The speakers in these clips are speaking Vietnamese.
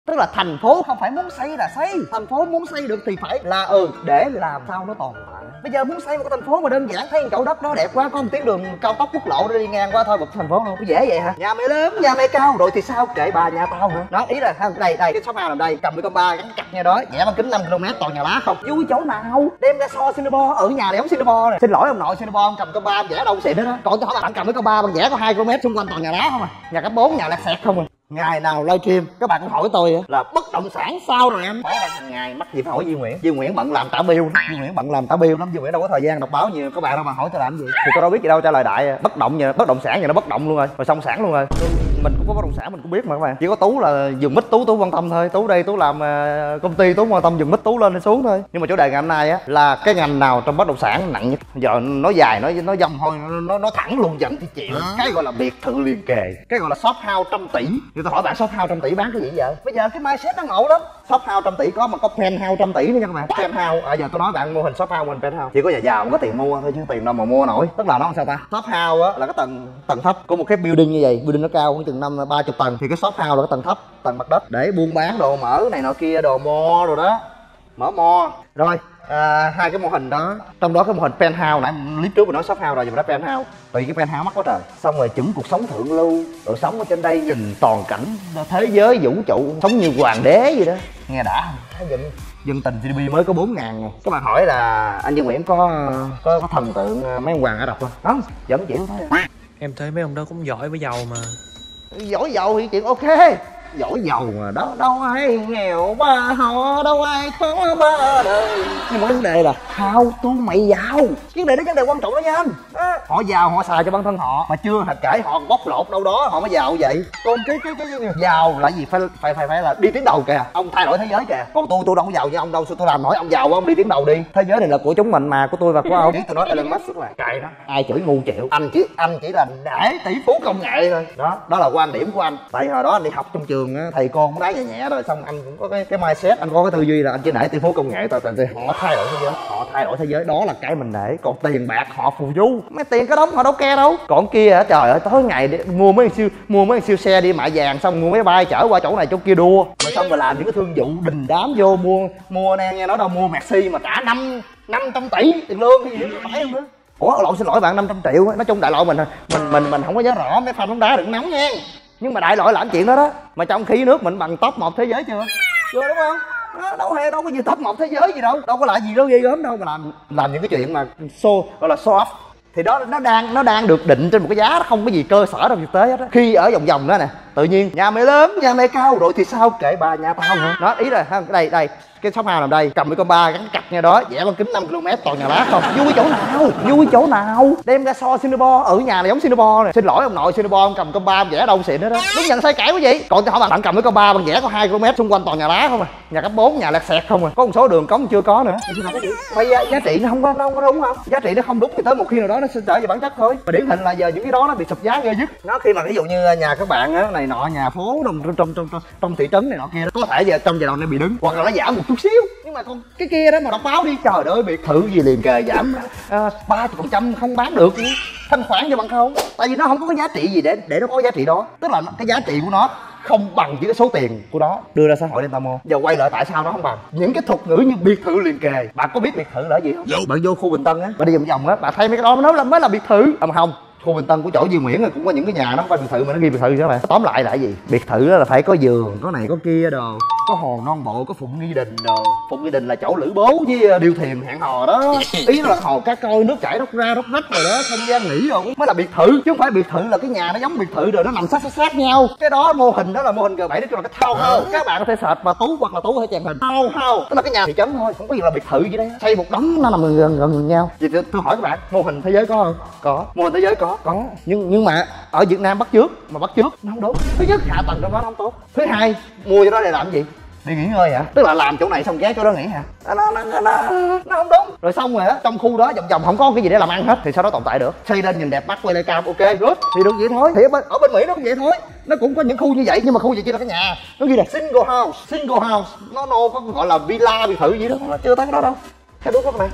Tức là thành phố không phải muốn xây là xây, thành phố muốn xây được thì phải là để làm sao nó tồn tại. Bây giờ muốn xây một cái thành phố mà đơn giản, thấy chỗ đất nó đẹp quá, có một tuyến đường cao tốc quốc lộ đi ngang qua thôi một thành phố luôn, có dễ vậy hả? Nhà mày lớn, nhà mày cao rồi thì sao, kệ bà nhà tao nữa. Đó, ý là đây cái shop house nằm đây, cầm cái con ba gắn chặt nha đó, vẽ bán kính 5 km toàn nhà lá không. Vui chỗ nào, đem ra so Singapore, ở nhà này giống Singapore này. Xin lỗi ông nội, Singapore ông cầm con ba vẽ đâu xịn hết đó. Còn cho bạn cầm cái con ba bằng vẽ có 2 km xung quanh toàn nhà lá không à. Nhà cấp 4 nhà lẹt xẹt không à. Ngày nào livestream các bạn cũng hỏi tôi là bất động sản sao rồi em. Hỏi hàng ngày mắc gì phải hỏi Duy Nguyễn. Duy Nguyễn bận làm tả biêu, Duy Nguyễn bận làm tả biêu lắm, Duy Nguyễn đâu có thời gian đọc báo nhiều các bạn đâu mà hỏi tôi làm gì. Thì tôi đâu biết gì đâu, trả lời đại bất động sản giờ nó bất động luôn rồi xong sản luôn rồi. Mình cũng có bất động sản mình cũng biết mà các bạn. Chỉ có Tú là dùng mic Tú quan tâm thôi. Tú đây Tú làm công ty Tú quan tâm dùng mic Tú lên hay xuống thôi. Nhưng mà chủ đề ngày hôm nay là cái ngành nào trong bất động sản nặng nhất. Giờ nói dài nói dòng thôi, nó thẳng luôn dẫn thì chịu. Cái gọi là biệt thự liền kề, cái gọi là shop house trăm tỷ. Thì tôi hỏi bạn shop house trăm tỷ bán cái gì vậy? Bây giờ cái mindset nó ngộ lắm. Shop house trăm tỷ có mà có penthouse trăm tỷ nữa nha các bạn. Penthouse giờ tôi nói bạn mô hình shop house, mô hình penthouse chỉ có nhà giàu không có tiền mua thôi chứ tiền đâu mà mua nổi. Tức là nó làm sao ta? Shop house là cái tầng thấp của một cái building như vậy, building nó cao khoảng chừng 30 tầng, thì cái shop house là cái tầng thấp, tầng mặt đất để buôn bán đồ mở này nọ kia, đồ mo rồi đó, mở mo rồi. Hai cái mô hình đó, trong đó cái mô hình penthouse nãy clip trước mình nói shop house rồi, giờ mình nói penthouse. Tùy cái penthouse mắc quá trời, xong rồi chuẩn cuộc sống thượng lưu, rồi sống ở trên đây nhìn toàn cảnh thế giới vũ trụ, sống như hoàng đế vậy đó, nghe đã không? Dân tình GDP mới có 4.000 rồi. Các bạn hỏi là anh Duy Nguyễn có thần tượng mấy ông hoàng Ả Rập không? Không, vẫn chịu thôi. Em thấy mấy ông đó cũng giỏi với giàu mà. Giỏi giàu thì chuyện ok, giỏi giàu mà đâu ai nghèo ba họ, đâu ai khó ba đời. Nhưng mà vấn đề là how to mày giàu, vấn đề đó vấn đề quan trọng đó nha anh. Họ giàu họ xài cho bản thân họ mà chưa hạt kể họ bóc lột đâu đó họ mới giàu vậy. Còn cái giàu là gì, phải là đi tiến đầu kìa, ông thay đổi thế giới kìa. Còn tôi đâu có giàu như ông đâu, sao tôi làm nổi ông giàu, ông đi tiến đầu đi. Thế giới này là của chúng mình mà, của tôi và của ông. Tôi nói Elon Musk là cày đó, ai chửi ngu chịu. Anh chỉ là nể tỷ phú công nghệ thôi. Đó là quan điểm của anh. Tại hồi đó anh đi học trong trường thầy cô cũng đá nhẹ rồi, xong anh cũng có cái mindset, anh có cái tư duy là anh chỉ nể tỷ phú công nghệ thôi. Họ thay đổi thế giới, đó là cái mình nể. Còn tiền bạc họ phù du, mấy tiền cái đống họ đâu care đâu. Còn kia hả, trời ơi tối ngày để mua mấy siêu xe đi mại vàng, xong mua máy bay chở qua chỗ này chỗ kia đua, rồi xong rồi làm những cái thương vụ đình đám vô mua nè, nghe nói đâu mua Mercy mà trả 500 tỷ tiền lương hay gì đó, phải không nữa. Ủa lộn, xin lỗi bạn, 500 triệu. Nói chung đại loại mình không có nhớ rõ, mấy fan bóng đá đừng nóng nha. Nhưng mà đại loại làm chuyện đó đó. Mà trong khi nước mình bằng top 1 thế giới chưa đúng không? Đâu có gì top 1 thế giới gì đâu có lại gì đâu ghê gớm đâu mà làm những cái chuyện mà gọi là show off. Thì đó nó đang được định trên một cái giá nó không có gì cơ sở trong thực tế hết á. Khi ở vòng đó nè, tự nhiên nhà mày lớn, nhà mày cao rồi thì sao, kệ bà nhà tao nữa. Đó, ý là đây cái shop house nằm đây, cầm cái con ba gắn chặt nha đó, vẽ bán kính 5 km toàn nhà lá không. Vui chỗ nào, đem ra so Singapore, ở nhà này giống Singapore này. Xin lỗi ông nội, Singapore ông cầm con ba vẽ đâu xịn hết đó. Đúng nhận sai cãi quá vậy. Còn hỏi bạn cầm cái con ba bằng vẽ có 2 km xung quanh toàn nhà lá không à. Nhà cấp 4 nhà lẹt xẹt không à. Có một số đường cống chưa có nữa. Bây giờ giá trị nó không có đúng không? Giá trị nó không đúng thì tới một khi nào đó nó sẽ trở về bản chất thôi. Và điển hình là giờ những cái đó nó bị sụp giá ghê dứt. Nó khi mà ví dụ như nhà các bạn á, này nọ, nhà phố trong thị trấn này nọ kia, có thể giờ trong giai đoạn này bị đứng, hoặc là nó giảm một chút xíu. Nhưng mà còn cái kia đó mà đọc báo đi, trời ơi biệt thự gì liền kề giảm 30% không bán được, thanh khoản cho bằng không. Tại vì nó không có cái giá trị gì để nó có giá trị đó. Tức là cái giá trị của nó không bằng với cái số tiền của nó đưa ra xã hội để người ta mua. Giờ quay lại tại sao nó không bằng những cái thuật ngữ như biệt thự liền kề. Bạn có biết biệt thự là gì không? Bạn vô khu Bình Tân á, bạn đi vòng á, bạn thấy mấy cái đó nó mới là biệt thự. Mà không, khu Bình Tân của chỗ Duy Nguyễn cũng có những cái nhà nó không phải biệt thự mà nó ghi biệt thự sao bạn. Tóm lại là gì? Biệt thự đó là phải có giường, có này có kia đồ, có hồ non bộ, có Phụng Nghi Đình đồ. Phụng Nghi Đình là chỗ Lữ Bố với Điêu Thuyền hẹn hò đó. Ý nó là hồ cá coi, nước chảy róc ra róc rách rồi đó, không gian nghỉ rồi mới là biệt thự, chứ không phải biệt thự là cái nhà nó giống biệt thự rồi nó nằm sát nhau. Cái đó mô hình đó là mô hình G7, đó là cái townhouse. Các bạn có thể search và Tú hoặc là Tú có thể chèn hình townhouse, tức là cái nhà thị trấn thôi, không có gì là biệt thự gì đây. Xây một đống nó nằm gần nhau. Vậy tôi hỏi các bạn, mô hình thế giới có không? Có. Mô hình thế giới có. Nhưng mà ở Việt Nam bắt chước nó không đúng. Thứ nhất hạ tầng trong đó nó không tốt. Thứ hai mua cho đó để làm gì? Đi nghỉ ngơi hả? Tức là làm chỗ này xong ghé chỗ đó nghỉ hả? Nó không đúng. Rồi xong rồi á, trong khu đó vòng không có cái gì để làm ăn hết thì sao đó tồn tại được? Xây lên nhìn đẹp mắt, quay lên cao, ok good thì được vậy thôi. Thì ở bên Mỹ nó cũng vậy thôi, nó cũng có những khu như vậy nhưng mà khu gì chỉ là cái nhà, nó ghi là single house, nó có gọi là villa biệt thự gì đó mà chưa tới cái đó đâu. Cái đúng không này?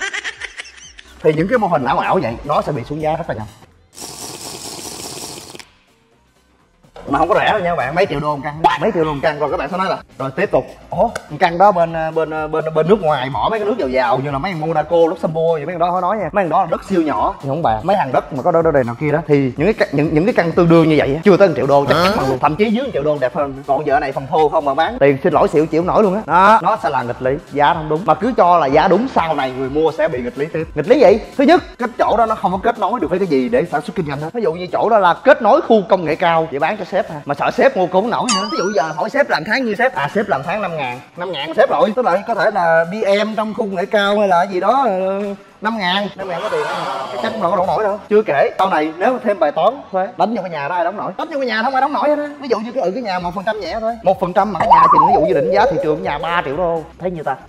Thì những cái mô hình ảo vậy nó sẽ bị xuống giá rất là nhanh. mà không có rẻ đâu nha các bạn, mấy triệu đô một căn, mấy triệu đô một căn. Rồi các bạn sẽ nói là rồi tiếp tục ủa căn đó bên nước ngoài bỏ mấy cái nước giàu như là mấy thằng Monaco, Luxembourg vậy, mấy thằng đó không nói nha, mấy thằng đó là đất siêu nhỏ thì không bàn. Mấy thằng đất mà có đó này nào kia đó thì những cái căn tương đương như vậy chưa tới 1 triệu đô chắc chắn bằng luôn, thậm chí dưới 1 triệu đô đẹp hơn. Còn giờ này phòng thô không mà bán tiền xin lỗi xỉu chịu nổi luôn á. Đó nó sẽ là nghịch lý, giá không đúng mà cứ cho là giá đúng, sau này người mua sẽ bị nghịch lý tiếp. Nghịch lý gì? Thứ nhất, cái chỗ đó nó không có kết nối được với cái gì để sản xuất kinh doanh hết. Ví dụ như chỗ đó là kết nối khu công nghệ cao vậy bán cho sếp ha, mà sợ sếp mua cũng không nổi nữa. Ví dụ giờ hỏi sếp làm tháng như sếp sếp làm tháng 5 ngàn sếp rồi, tức là có thể là BM trong khu công nghệ cao hay là gì đó 5 ngàn có tiền chắc không đổ nổi đâu. Chưa kể sau này nếu thêm bài toán thuế đánh vô cái nhà đó ai đóng nổi, đánh vô cái nhà không ai đóng nổi hết á. Ví dụ như cái nhà 1% nhẹ thôi, 1% mà cái nhà thì ví dụ như định giá thị trường nhà 3 triệu đô thấy nhiêu ta,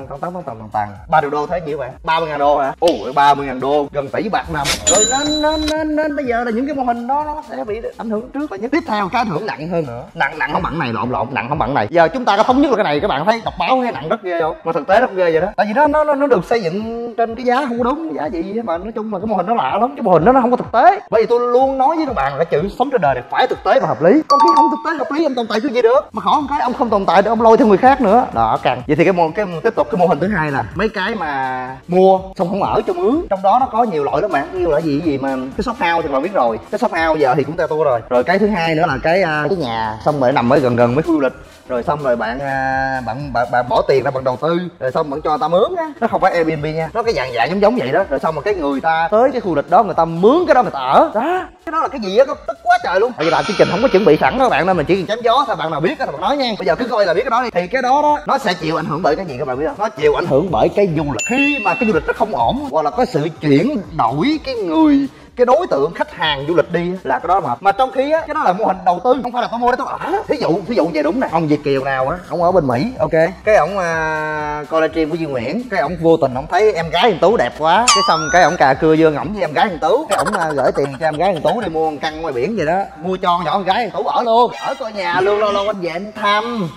tăng 3 triệu đô thấy nhiêu vậy, 30.000 đô hả? Ôi 30.000 đô gần tỷ bạc năm rồi. Nên bây giờ là những cái mô hình đó nó sẽ bị ảnh hưởng trước là nhất. Tiếp theo cái ảnh hưởng nặng hơn nữa, nặng không bằng này, lộn nặng không bằng này. Giờ chúng ta có thống nhất là cái này, các bạn thấy đọc báo hay nặng rất ghê không, mà thực tế rất ghê vậy đó. Tại vì nó được xây dựng trên cái giá không có đúng, giá gì mà nói chung là cái mô hình nó lạ lắm, cái mô hình nó không có thực tế. Bởi vì tôi luôn nói với các bạn là cái chữ sống trên đời này phải thực tế và hợp lý, còn khi không thực tế hợp lý ông tồn tại cái gì được, mà khỏi cái ông không tồn tại được ông lôi theo người khác nữa đó càng. Vậy thì tiếp tục cái mô hình thứ hai là mấy cái mà mua xong không ở cho mướn, trong đó nó có nhiều loại lắm bạn, như là gì mà cái shop house thì bạn biết rồi, cái shop house giờ thì cũng theo tôi rồi cái thứ hai nữa là cái nhà xong rồi nằm ở gần mấy khu du lịch, rồi xong rồi bạn bỏ tiền ra bạn đầu tư, rồi xong bạn cho người ta mướn á, nó không phải Airbnb nha, nó cái dạng giống vậy đó. Rồi xong rồi cái người ta tới cái khu lịch đó người ta mướn cái đó người ta ở đó, cái đó là cái gì á, tức quá trời luôn. Tại vì làm chương trình không có chuẩn bị sẵn đó các bạn, nên mình chỉ cần chém gió thôi, bạn nào biết á thì bạn nói nha. Bây giờ cứ coi là biết cái đó đi, thì cái đó nó sẽ chịu ảnh hưởng bởi cái gì các bạn biết không? Nó chịu ảnh hưởng bởi cái du lịch. Khi mà cái du lịch nó không ổn hoặc là có sự chuyển đổi cái đối tượng khách hàng du lịch đi là cái đó mà trong khi á cái đó là mô hình đầu tư, không phải là tôi mua để tôi ở. Thí dụ vậy đúng nè, ông Việt kiều nào á, ông ở bên Mỹ, ok, cái ổng coi livestream của Duy Nguyễn, cái ổng vô tình ổng thấy em gái thằng Tú đẹp quá, cái xong cái ổng cà cưa dương ổng với em gái thằng Tú, cái ổng gửi tiền cho em gái thằng Tú đi mua một căn ngoài biển vậy đó, mua cho nhỏ con gái thằng Tú ở luôn, ở coi nhà luôn, lâu anh về anh thăm.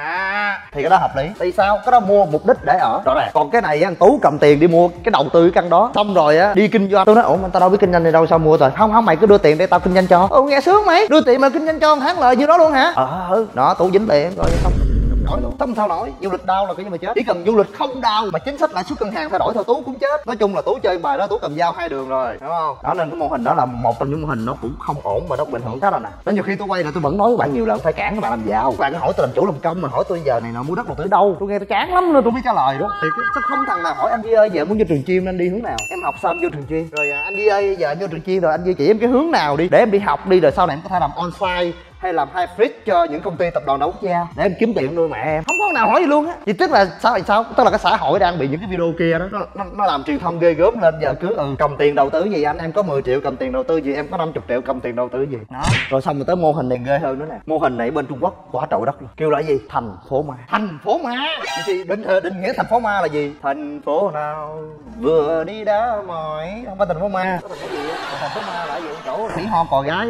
Thì cái đó hợp lý. Tại sao? Cái đó mua mục đích để ở rõ ràng. Còn cái này anh Tú cầm tiền đi mua cái đầu tư cái căn đó, xong rồi á đi kinh doanh. Tôi nói ủa tao đâu biết kinh doanh này đâu, sao mua rồi? Không mày cứ đưa tiền để tao kinh doanh cho. Nghe sướng mày, đưa tiền mà kinh doanh cho tháng lời như đó luôn hả? Đó Tú dính tiền rồi xong nổi luôn, không sao nổi. Du lịch đau là cái gì mà chết, chỉ cần du lịch không đau mà chính sách lãi suất ngân hàng thay đổi thôi Tú cũng chết. Nói chung là Tú chơi bài đó Tú cầm dao hai đường rồi, đúng không? Đó nên cái mô hình đó là một trong những mô hình nó cũng không ổn và nó bị ảnh hưởng khá là nặng. Đó nhiều khi tôi quay là tôi vẫn nói với bạn nhiều lần phải cản các bạn làm giàu. Các bạn cứ hỏi tôi làm chủ làm công mà hỏi tôi giờ này nào mua đất đầu tư đâu, tôi nghe tôi chán lắm nên tôi mới trả lời đó. Thì sao không thằng nào hỏi anh Duy ơi giờ muốn vô trường chuyên anh đi hướng nào, em học xong vô trường chuyên rồi anh Duy ơi giờ anh vô trường chuyên rồi anh Duy chỉ em cái hướng nào đi để em đi học đi, rồi sau này em có thể làm on-site hay làm hybrid cho những công ty tập đoàn đa quốc gia để em kiếm tiền nuôi mẹ em. Không có nào hỏi gì luôn á. Thì tức là sao tức là cái xã hội đang bị những cái video kia đó nó làm truyền thông ghê gớm lên. Giờ cứ cầm tiền đầu tư gì anh, em có 10 triệu cầm tiền đầu tư gì, em có 50 triệu cầm tiền đầu tư gì đó. Rồi xong rồi tới mô hình này ghê hơn nữa nè, mô hình này bên Trung Quốc quá trời đất luôn, kêu là gì thành phố ma. Thành phố ma thì định nghĩa thành phố ma là gì? Thành phố nào vừa đi đá mỏi, không phải thành phố ma. Có thành phố gì á? Thành phố ma là gì? Chỗ khỉ ho cò gái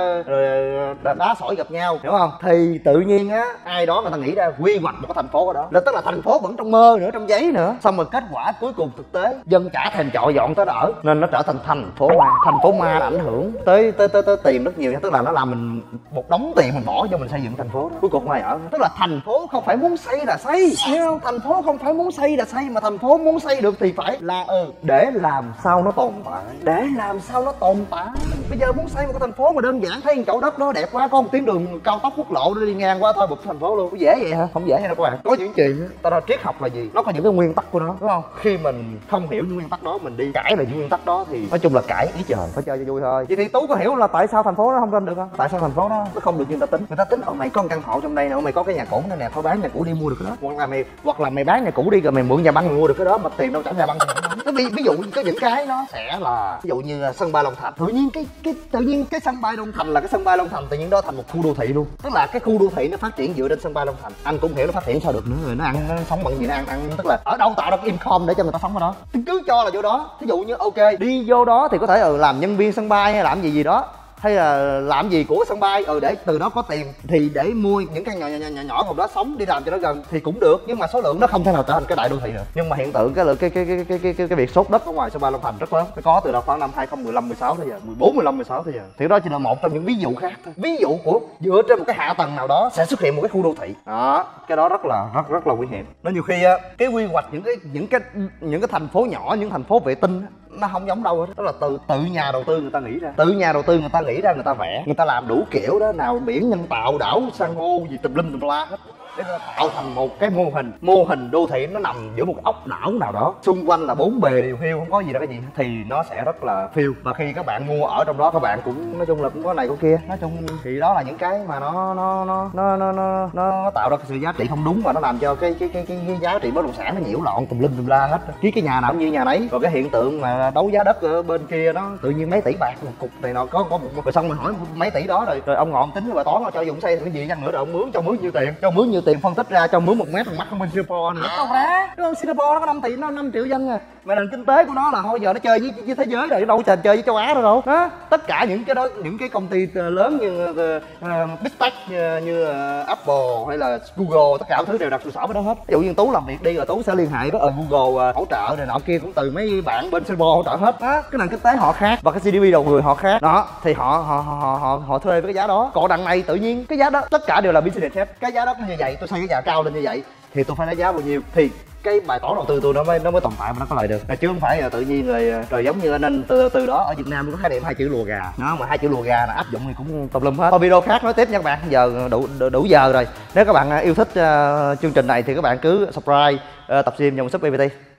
rồi đá sỏi gặp nhau, hiểu không? Thì tự nhiên á ai đó người ta nghĩ ra quy hoạch một cái thành phố ở đó, là tức là thành phố vẫn trong mơ nữa, trong giấy nữa, xong rồi kết quả cuối cùng thực tế dân chả thèm chọi dọn tới đó ở, nên nó trở thành thành phố ma. Thành phố ma là ảnh hưởng tới tiền rất nhiều, tức là nó làm mình một đống tiền mình bỏ cho mình xây dựng thành phố đó, cuối cùng ai ở. Tức là thành phố không phải muốn xây là xây, hiểu không? Thành phố không phải muốn xây là xây, mà thành phố muốn xây được thì phải là để làm sao nó tồn tại, để làm sao nó tồn tại. Bây giờ muốn xây một cái thành phố mà đơn giản thấy chỗ đất đó đẹp quá, có một tuyến đường cao tốc quốc lộ đi ngang qua thôi bụp thành phố luôn, có dễ vậy hả? Không dễ nha các bạn. Có những chuyện ta nói triết học là gì, nó có những cái nguyên tắc của nó, đúng không? Khi mình không hiểu những nguyên tắc đó, mình đi cãi lại những nguyên tắc đó thì nói chung là cãi ý trời, phải chơi cho vui thôi. Vậy thì Tú có hiểu là tại sao thành phố nó không lên được không? Tại sao thành phố nó không được như người ta tính mày có một căn hộ trong đây nè, mày có cái nhà cũ này nè, thôi bán nhà cũ đi mua được cái đó, hoặc là mày bán nhà cũ đi rồi mày mượn nhà băng mua được cái đó, mà tiền đâu trả nhà băng. Ví dụ có những cái nó sẽ là ví dụ như sân bay Long Thành, tự nhiên cái sân bay Long Thành là cái sân bay Long Thành tự nhiên đó thành một khu đô thị luôn, tức là cái khu đô thị nó phát triển dựa trên sân bay Long Thành. Anh cũng hiểu nó phát triển sao được nữa, rồi nó sống bằng gì, nó ăn tức là ở đâu tạo ra cái income để cho người ta sống ở đó, cứ cho là vô đó. Ví dụ như ok đi vô đó thì có thể làm nhân viên sân bay hay làm gì đó, hay là làm gì của sân bay để từ đó có tiền thì để mua những căn nhỏ gồm đó sống đi làm cho nó gần thì cũng được, nhưng mà số lượng nó không thể nào trở thành cái đại đô thị được. Nhưng mà hiện tượng cái việc sốt đất ở ngoài sân bay Long Thành rất lớn, nó có từ đó khoảng năm 2015 16 tới giờ, 14 15 16 tới giờ. Thì đó chỉ là một trong những ví dụ khác thôi, ví dụ của dựa trên một cái hạ tầng nào đó sẽ xuất hiện một cái khu đô thị đó, cái đó rất là nguy hiểm. Nó nhiều khi cái quy hoạch những cái thành phố nhỏ, những thành phố vệ tinh nó không giống đâu hết, đó là tự nhà đầu tư người ta nghĩ ra, người ta vẽ, người ta làm đủ kiểu đó, nào biển nhân tạo, đảo san hô gì tùm lum tùm la hết để tạo thành một cái mô hình đô thị. Nó nằm giữa một ốc đảo nào đó, xung quanh là bốn bề đều hiu, không có gì đó cái gì, thì nó sẽ rất là phiêu. Và khi các bạn mua ở trong đó, các bạn cũng nói chung là cũng có này có kia, nói chung thì đó là những cái mà nó tạo ra cái sự giá trị không đúng, và nó làm cho cái giá trị bất động sản nó nhiễu loạn tùm lum tùm la hết. Chứ cái nhà nào cũng như nhà nấy. Rồi cái hiện tượng mà đấu giá đất ở bên kia nó tự nhiên mấy tỷ bạc một cục này nó có một, rồi xong mình hỏi mấy tỷ đó rồi ông ngọn tính cái bài toán cho dùng xây cái gì chăng nữa, rồi ông mướn cho mướn nhiêu tiền, phân tích ra cho mướn 1 mét bằng mắt không bên Singapore nữa đâu ra, đúng không? Singapore nó có 5 tỷ, nó 5 triệu dân à, mà nền kinh tế của nó là thôi giờ nó chơi với thế giới rồi, đâu có chơi với châu Á đâu đó. Tất cả những cái đó, những cái công ty lớn như Big Tech như Apple hay là Google, tất cả các thứ đều đặt trụ sở với đó hết. Ví dụ như Tú làm việc đi rồi Tú sẽ liên hệ với Google hỗ trợ này nọ kia, cũng từ mấy bạn bên Singapore hỗ trợ hết đó. Cái nền kinh tế họ khác và cái GDP đầu người họ khác đó, thì họ thuê với cái giá đó. Còn đằng này tự nhiên cái giá đó tất cả đều là business hết, cái giá đó như vậy, tôi xây cái nhà cao lên như vậy thì tôi phải lấy giá bao nhiêu, thì cái bài toán đầu tư tôi nó mới tồn tại và nó có lời được, chứ không phải là tự nhiên rồi giống như nên từ đó ở Việt Nam có khái niệm 2 chữ lùa gà nó, mà 2 chữ lùa gà là áp dụng thì cũng tùm lum hết. Thôi video khác nói tiếp nha các bạn, giờ đủ giờ rồi. Nếu các bạn yêu thích chương trình này thì các bạn cứ subscribe Tập Gym dòng sub BBT.